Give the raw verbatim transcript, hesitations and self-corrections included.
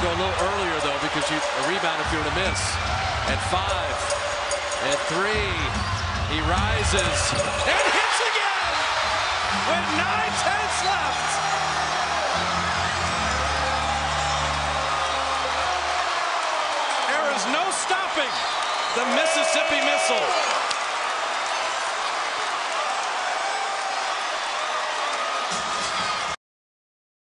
go a little earlier, though, because you a rebound if you're to miss. At five, at three, he rises and hits again with nine tenths left. There is no stopping the Mississippi Missile.